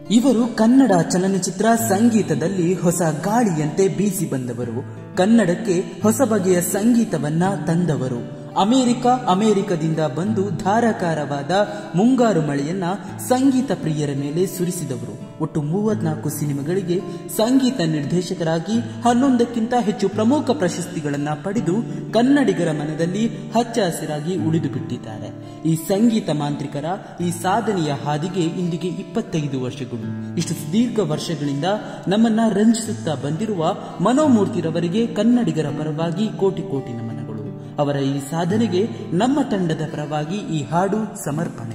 ಇವರು ಕನ್ನಡ ಚಲನಚಿತ್ರ ಸಂಗೀತದಲ್ಲಿ ಹೊಸ ಗಾಳಿಯಂತೆ ಬೀಸಿ ಬಂದವರು. ಕನ್ನಡಕ್ಕೆ ಹೊಸ ಬಗೆಯ ಸಂಗೀತವನ್ನ ತಂದವರು. ಅಮೆರಿಕದಿಂದ ಬಂದು ಧಾರಾಕಾರವಾದ ಮುಂಗಾರು ಮಳೆಯನ್ನ ಸಂಗೀತ ಪ್ರಿಯರ ಮೇಲೆ ಸುರಿಸಿದವರು. ಒಟ್ಟು 34 ಸಿನಿಮಾಗಳಿಗೆ ಸಂಗೀತ ನಿರ್ದೇಶಕರಾಗಿ 11ಕ್ಕಿಂತ ಹೆಚ್ಚು ಪ್ರಮುಖ ಪ್ರಶಸ್ತಿಗಳನ್ನ ಪಡೆದು ಕನ್ನಡಿಗರ ಮನದಲ್ಲಿ ಹಚ್ಚ ಹಸಿರಾಗಿ ಉಳಿದು ಬಿಟ್ಟಿದ್ದಾರೆ. ಈ ಸಂಗೀತ ಮಾಂತ್ರಿಕರ ಈ ಸಾಧನೆಯ ಹಾದಿಗೆ ಇಂದಿಗೆ 25 ವರ್ಷಗಳು. ಇಷ್ಟು ಸುದೀರ್ಘ ವರ್ಷಗಳಿಂದ ನಮ್ಮನ್ನ ರಂಜಿಸುತ್ತಾ ಬಂದಿರುವ ಮನೋಮೂರ್ತಿರವರಿಗೆ ಕನ್ನಡಿಗರ ಪರವಾಗಿ ಕೋಟಿ ಕೋಟಿ ನಮನಗಳು. ಅವರ ಈ ಸಾಧನೆಗೆ ನಮ್ಮ ತಂಡದ ಪರವಾಗಿ ಈ ಹಾಡು ಸಮರ್ಪಣೆ.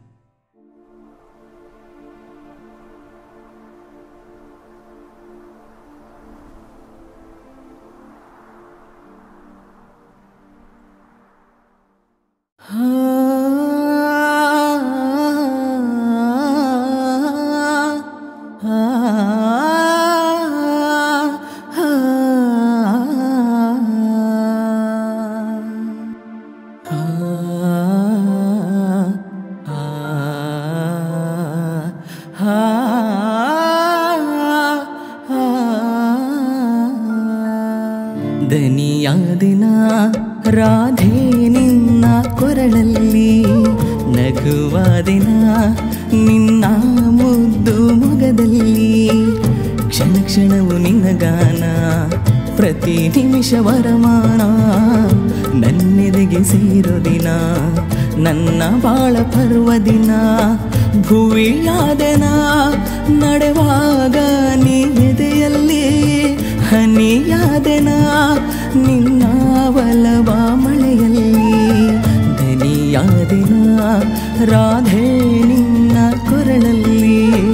ದನಿಯಾದಿನ ರಾಧೆ ನಿನ್ನ ಕೊರಳಲ್ಲಿ, ನಗುವ ದಿನ ನಿನ್ನ ಮುದ್ದು ಮೊಗದಲ್ಲಿ, ಕ್ಷಣ ಕ್ಷಣವು ನಿನ್ನ ಗಾನ, ಪ್ರತಿ ನಿಮಿಷ ವರಮಾನ, ನನ್ನೆದೆಗೆ ಸೇರೋ ದಿನ ನನ್ನ ಬಾಳ ಪರ್ವದಿನ. ಭುವಿಯಾದೆನ ನಡೆವಾಗ ನೀ ಎದೆಯಲ್ಲಿ, ಹನಿಯಾದೆನ ನಿನ್ನ ಒಲವ ಮಳೆಯಲ್ಲಿ, ದನಿಯಾದೆನ ರಾಧೆ ನಿನ್ನ ಕೊರಳಲ್ಲಿ.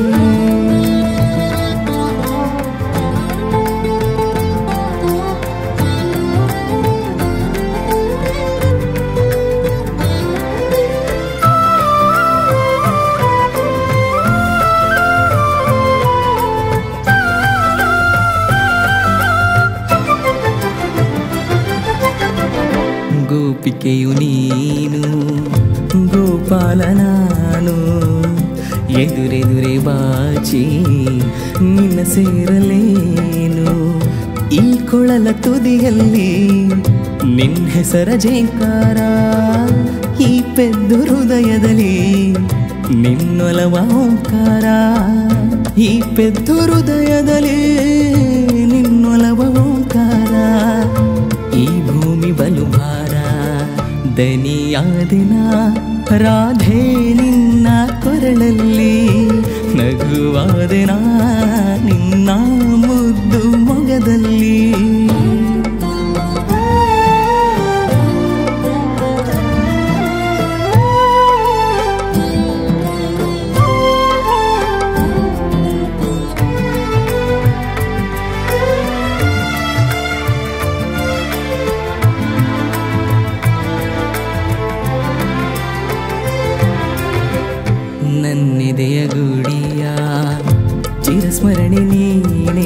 ಗೋಪಿಕೆಯು ನೀನು, ಗೋಪಾಲ ನಾನು, ಎದುರೆದುರೆ ಬಾಚಿ ನಿನ್ನ ಸೇರಲೇನು. ಈ ಕೊಳಲ ತುದಿಯಲ್ಲಿ ನಿನ್ನ ಹೆಸರ ಜೇಂಕಾರ, ಈ ಪೆದ್ದು ಹೃದಯದಲ್ಲಿ ನಿನ್ನೊಲವ ಓಂಕಾರ, ಈ ಪೆದ್ದು ಹೃದಯದಲ್ಲಿ ನಿನ್ನೊಲವ ಓಂಕಾರ. ಈ ಭೂಮಿ ಬಲು ಭಾರ, ದನಿಯಾದಿನ ರಾಧೆ ನಿನ್ನ ಕೊರಳಲ್ಲಿ, ನಗುವಾದಿನ ನಿನ್ನ ಮುದ್ದು ಮೊಗದಲ್ಲಿ. ನನ್ನೆದೆಯ ಗುಡಿಯ ಚಿರಸ್ಮರಣೆ ನೀನೇ,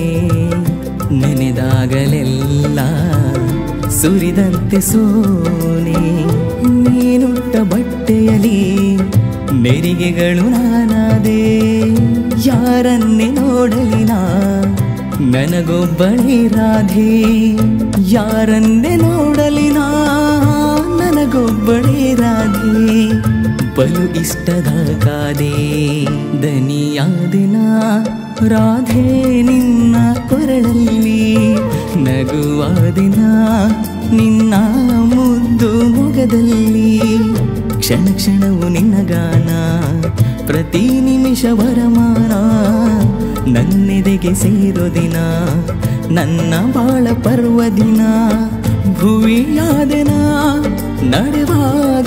ನೆನೆದಾಗಲೆಲ್ಲ ಸುರಿದಂತೆ ಸೋನೆ. ನೀನುಟ್ಟ ಬಟ್ಟೆಯಲ್ಲಿ ನೆರಿಗೆಗಳು ನಾನಾದೆ, ಯಾರನ್ನೇ ನೋಡಲಿನ ನನಗೊಬ್ಬಳೇ ರಾಧೆ, ಯಾರನ್ನೇ ನೋಡಲಿನ ನನಗೊಬ್ಬಳೇ ರಾಧೆ. ಬಲು ಇಷ್ಟದ ಕಾದೆ ದನಿಯಾದಿನ ರಾಧೆ ನಿನ್ನ ಕೊರಳಲ್ಲಿ, ನಗುವ ದಿನ ನಿನ್ನ ಮುದ್ದು ಮೊಗದಲ್ಲಿ, ಕ್ಷಣ ಕ್ಷಣವು ನಿನ್ನ ಗಾನ, ಪ್ರತಿ ನಿಮಿಷ ವರಮಾನ, ನನ್ನೆದೆಗೆ ಸೇರೋ ದಿನ ನನ್ನ ಬಾಳ ಪರ್ವದಿನ. ಭುವಿಯಾದೆನ ನಡೆವಾಗ